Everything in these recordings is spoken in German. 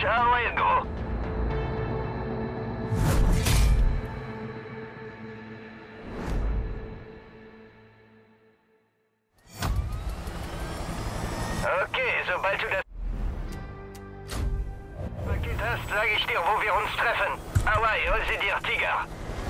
Ciao, Elgo. Okay, sobald du das Paket hast, sage ich dir, wo wir uns treffen. Hawaii, hol sie dir, Tiger.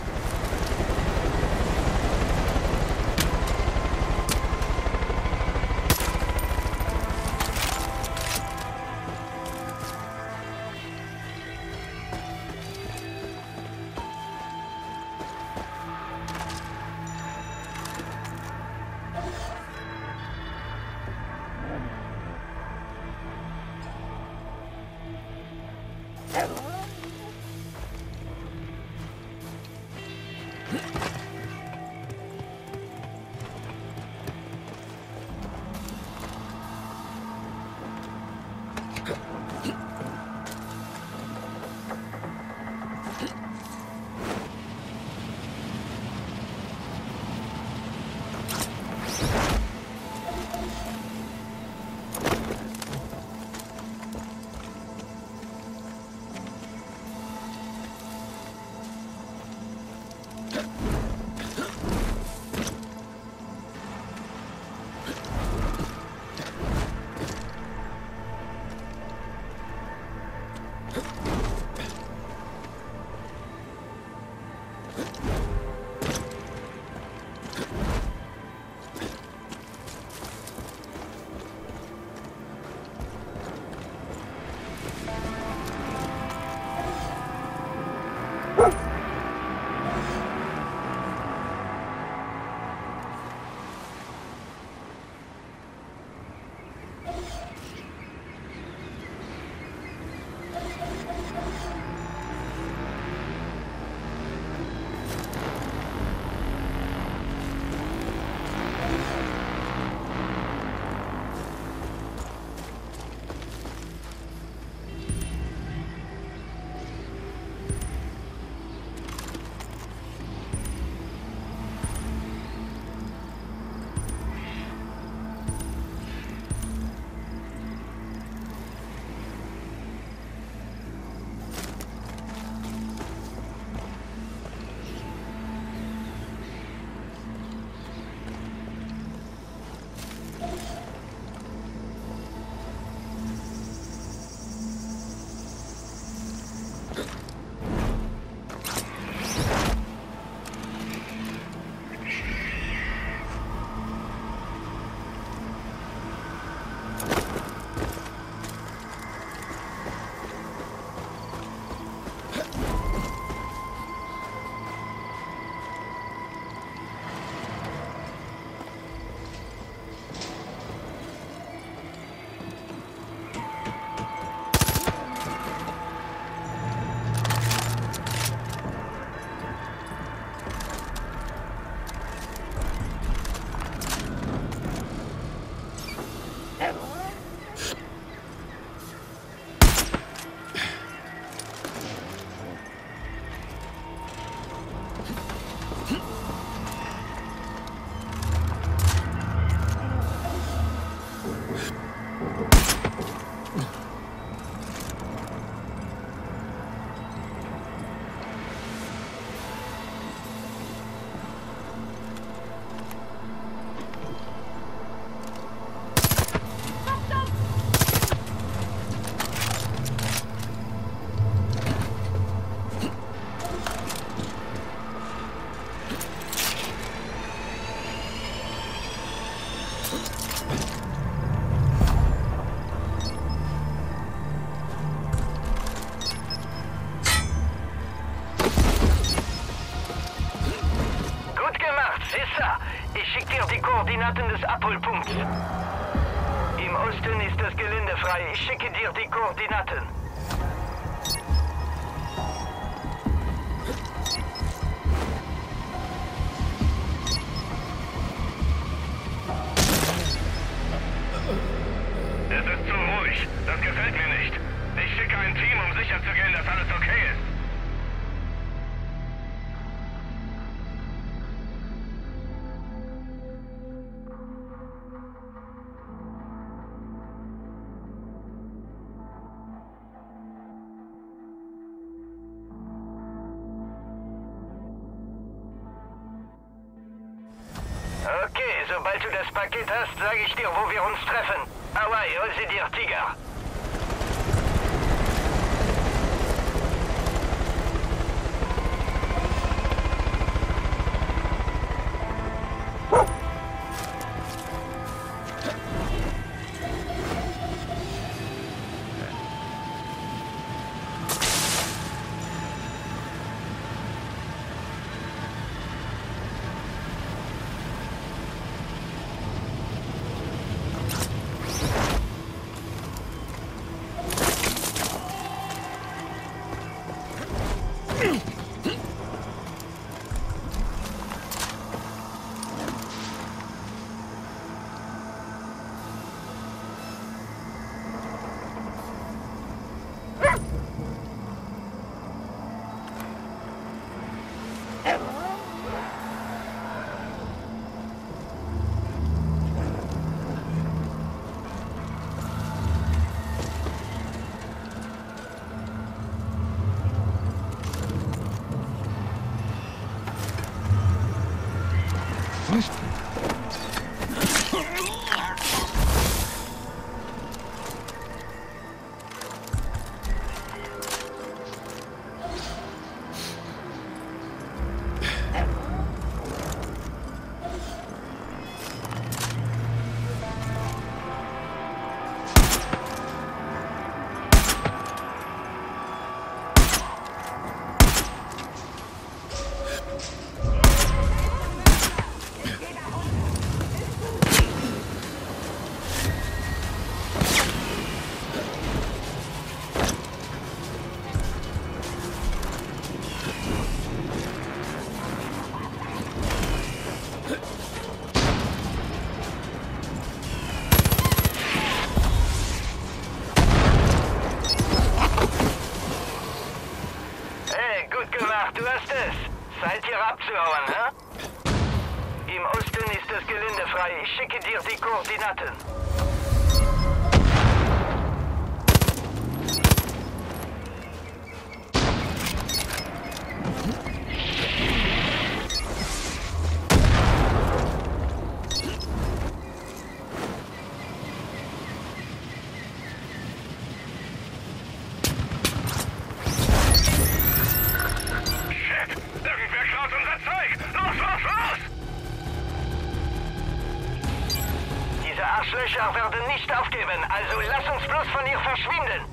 Koordinaten des Abholpunkts. Im Osten ist das Gelände frei. Ich schicke dir die Koordinaten. Es ist zu ruhig. Das gefällt mir nicht. Ich schicke ein Team, um sicherzugehen, dass alles okay ist. Sobald du das Paket hast, sage ich dir, wo wir uns treffen. Hawaii, hol sie dir, Tiger. Du hast es. Zeit hier abzuhauen, hä? Im Osten ist das Gelände frei. Ich schicke dir die Koordinaten. Arschlöcher werden nicht aufgeben, also lass uns bloß von hier verschwinden.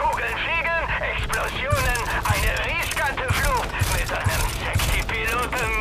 Explosionen, eine riskante Flucht mit einem sexy Piloten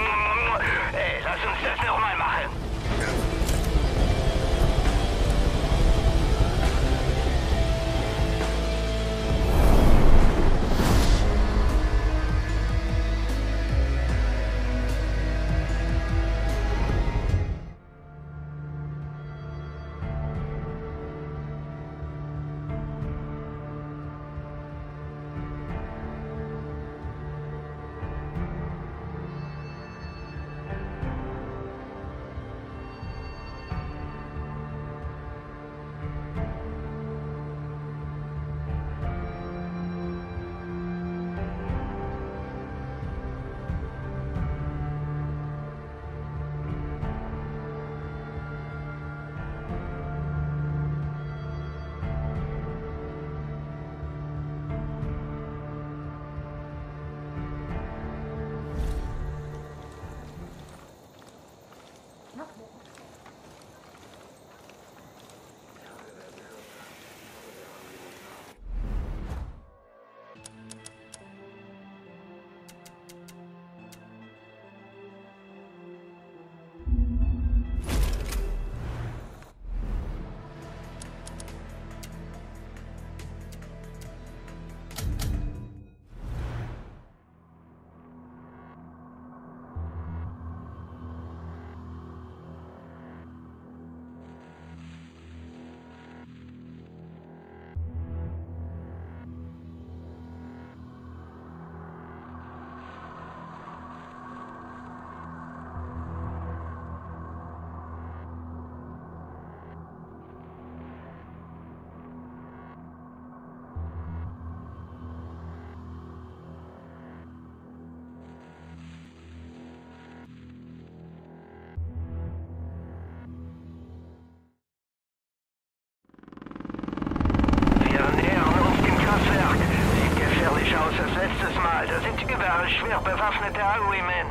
letztes Mal. Da sind überall schwer bewaffnete Highwaymen.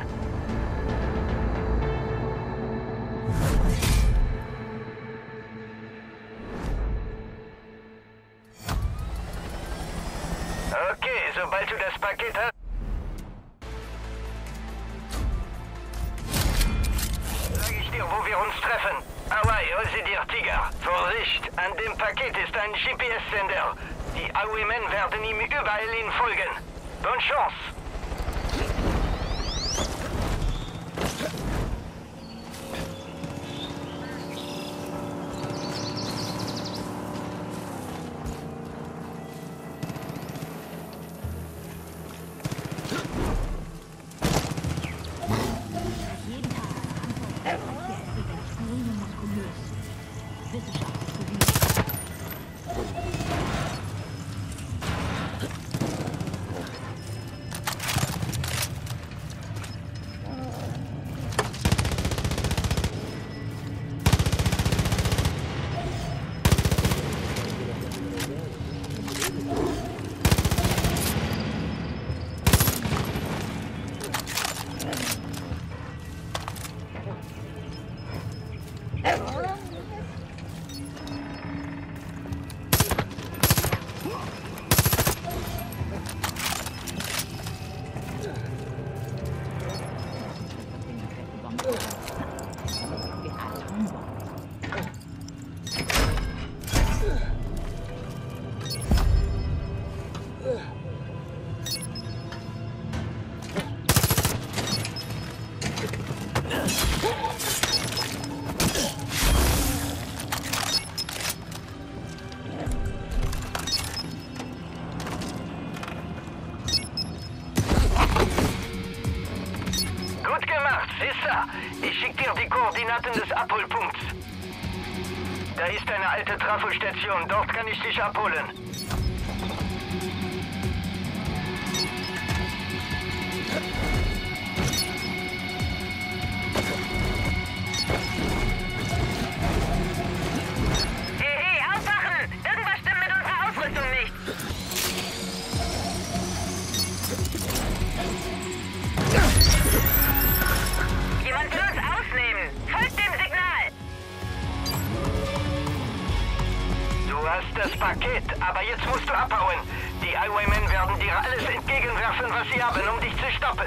Okay, sobald du das Paket hast... Sag ich dir, wo wir uns treffen. Hawaii, hol sie dir, Tiger. Vorsicht, an dem Paket ist ein GPS-Sender. Die Highwaymen werden ihm überall hin folgen. Bonne Chance! Ich schicke dir die Koordinaten des Abholpunkts. Da ist eine alte Trafostation. Dort kann ich dich abholen. Hey, aufwachen! Irgendwas stimmt mit unserer Ausrüstung nicht. Jemand will uns ausnehmen. Folgt dem Signal. Du hast das Paket, aber jetzt musst du abhauen. Die Highwaymen werden dir alles entgegenwerfen, was sie haben, um dich zu stoppen.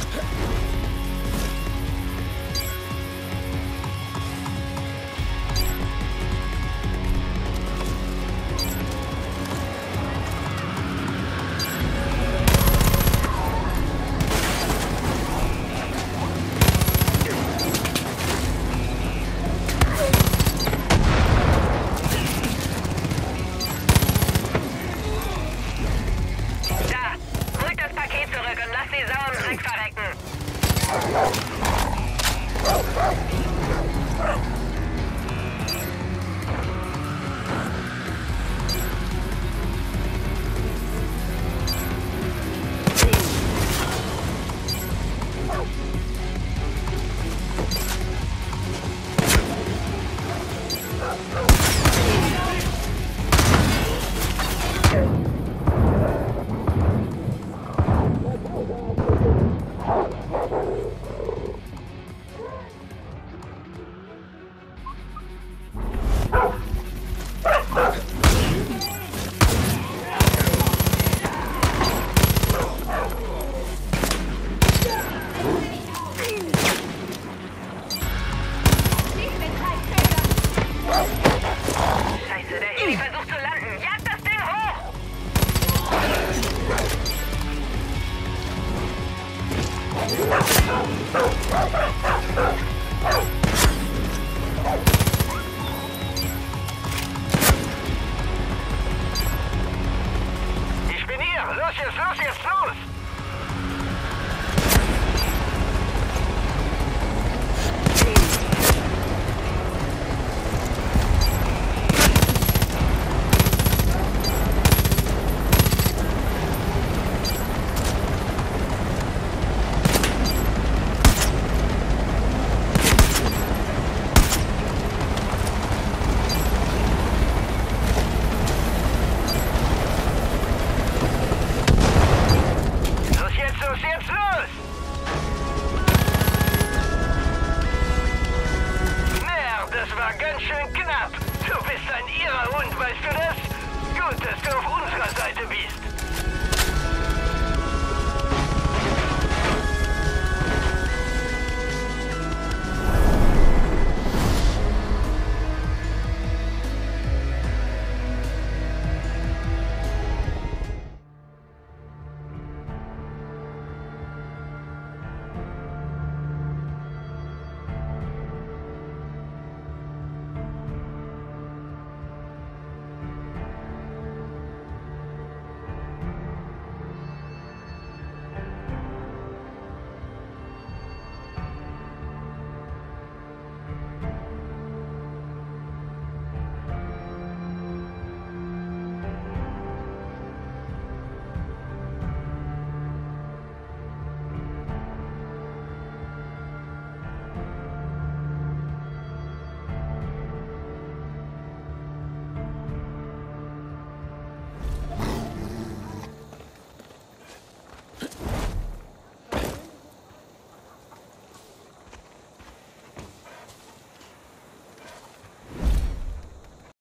Ich bin hier! Los jetzt, los jetzt, los! gut, dass du auf unserer Seite bist.